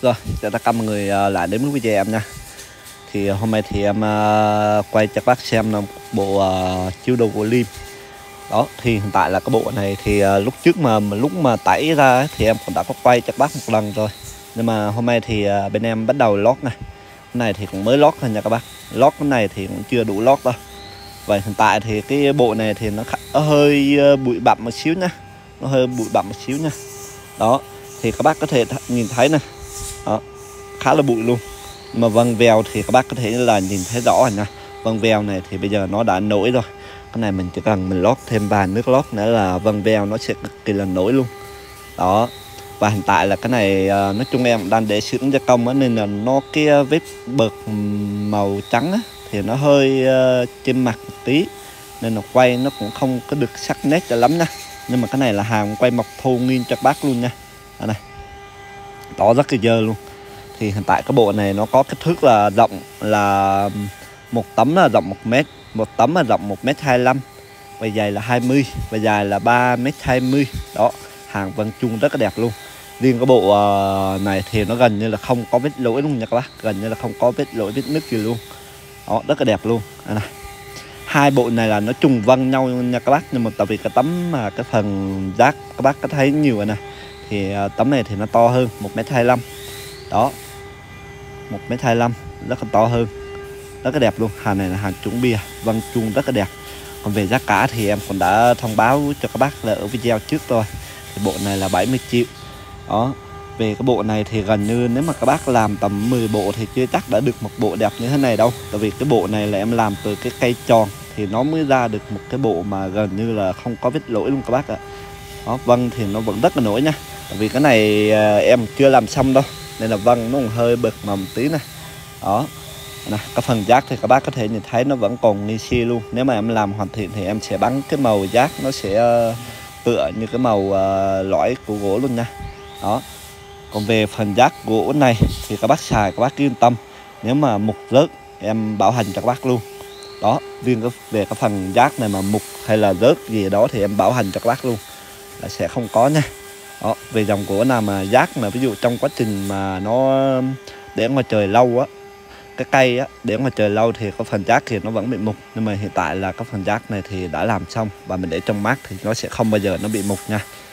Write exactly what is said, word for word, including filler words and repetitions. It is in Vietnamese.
Rồi, chào tất cả mọi người uh, lại đến với video em nha. Thì uh, hôm nay thì em uh, quay cho các bác xem là bộ uh, chiếu đồ của Lim. Đó, thì hiện tại là cái bộ này thì uh, lúc trước mà, mà lúc mà tải ra ấy, thì em cũng đã có quay cho các bác một lần rồi. Nhưng mà hôm nay thì uh, bên em bắt đầu lót này. Cái này thì cũng mới lót thôi nha các bác. Lót cái này thì cũng chưa đủ lót đâu. Vậy hiện tại thì cái bộ này thì nó, nó hơi uh, bụi bặm một xíu nha. Nó hơi bụi bặm một xíu nha. Đó, thì các bác có thể nhìn thấy này. Đó, khá là bụi luôn. Mà vân vèo thì các bác có thể là nhìn thấy rõ rồi nha. Vân vèo này thì bây giờ nó đã nổi rồi. Cái này mình chỉ cần mình lót thêm vài nước lót nữa là vân vèo nó sẽ cực kỳ là nổi luôn. Đó. Và hiện tại là cái này nói chung em đang để sử dụng gia công á, nên là nó cái vết bợt màu trắng á, thì nó hơi uh, trên mặt một tí, nên là quay nó cũng không có được sắc nét cho lắm nha. Nhưng mà cái này là hàng quay mộc thô nguyên cho các bác luôn nha. Đây này. Đó, rất là dơ luôn. Thì hiện tại cái bộ này nó có kích thước là rộng là một tấm là rộng một mét, một tấm là rộng một mét hai mươi lăm, và dài là hai mươi, và dài là ba mét hai mươi. Đó, hàng vân chung rất là đẹp luôn. Riêng cái bộ này thì nó gần như là không có vết lỗi luôn nha các bác, gần như là không có vết lỗi vết nứt gì luôn. Đó, rất là đẹp luôn. Đây này. Hai bộ này là nó trùng vân nhau nha các bác, nhưng mà tại vì cái tấm mà cái phần rác các bác có thấy nhiều rồi nè, thì tấm này thì nó to hơn một mét hai mươi lăm. Đó, một mét hai mươi lăm, rất là to hơn, rất là đẹp luôn. Hàng này là hàng chuẩn bìa, vân chuông rất là đẹp. Còn về giá cả thì em cũng đã thông báo cho các bác là ở video trước rồi. Thì bộ này là bảy mươi triệu. Đó, về cái bộ này thì gần như nếu mà các bác làm tầm mười bộ thì chưa chắc đã được một bộ đẹp như thế này đâu. Tại vì cái bộ này là em làm từ cái cây tròn thì nó mới ra được một cái bộ mà gần như là không có vết lỗi luôn các bác ạ. Đó, vân thì nó vẫn rất là nổi nha. Tại vì cái này em chưa làm xong đâu, nên là vân nó còn hơi bực mà một tí này. Đó, này, cái phần giác thì các bác có thể nhìn thấy nó vẫn còn ni xi luôn. Nếu mà em làm hoàn thiện thì em sẽ bắn cái màu giác nó sẽ uh, tựa như cái màu uh, lõi của gỗ luôn nha. Đó. Còn về phần giác gỗ này thì các bác xài các bác yên tâm, nếu mà mục rớt em bảo hành cho các bác luôn. Đó, riêng cái, về cái phần giác này mà mục hay là rớt gì đó thì em bảo hành cho các bác luôn, là sẽ không có nha. Đó, về dòng gỗ nào mà giác mà ví dụ trong quá trình mà nó để ngoài trời lâu á, cái cây á để ngoài trời lâu thì có phần giác thì nó vẫn bị mục. Nhưng mà hiện tại là cái phần giác này thì đã làm xong và mình để trong mát thì nó sẽ không bao giờ nó bị mục nha.